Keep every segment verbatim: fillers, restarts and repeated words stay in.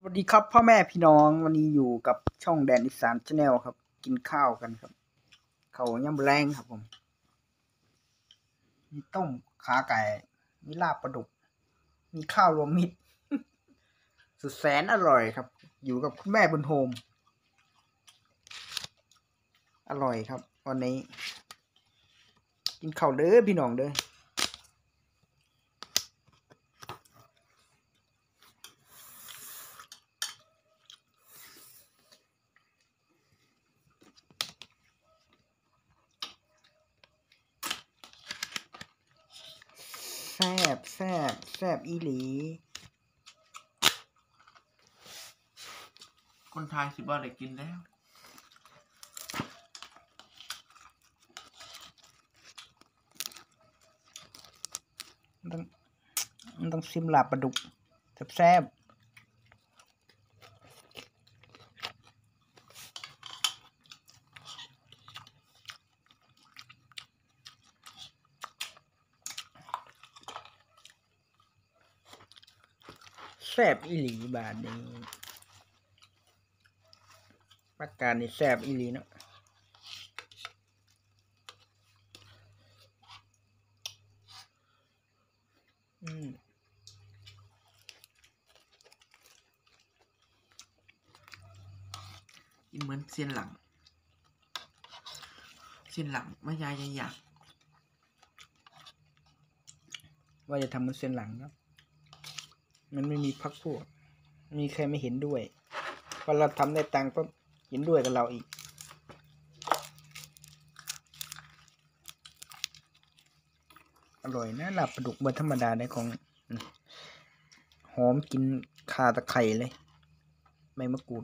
วัสดีครับพ่อแม่พี่น้องวันนี้อยู่กับช่องแดนอีสานชาแนลครับกินข้าวกันครับข้าวย่ำแรงครับผมมีต้มขาไก่มีลาบปลาดุกมีข้าวรวมมิตร สุดแสนอร่อยครับอยู่กับคุณแม่บุญโฮมอร่อยครับวันนี้กินข้าวเด้อพี่น้องเด้อแซ่บแซ่บแซ่บอีหลีคนไทยคิดว่าได้กินแล้วมันต้องมันต้องซิมลาบปลาดุกแซ่บแซ่บอีหลีบาดนี้ประกาศนี่แซ่บอีหลีเนาะอืมกินเหมือนเส้นหลังเส้นหลังไม่ยายยังอยากว่าจะทำมันเส้นหลังเนาะมันไม่มีพักพวกมีใครไม่เห็นด้วยพอเราทำได้ตังค์ก็เห็นด้วยกับเราอีกอร่อยนะลาบปลาดุกบนธรรมดาในของหอมกินคาตะไคร้เลยใบมะกรูด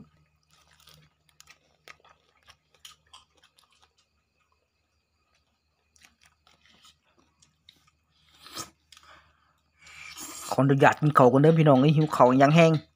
ขออนุญาตกินข้าวกันเด้อพี่น้องไอ้หิวข้าวยังแห้ง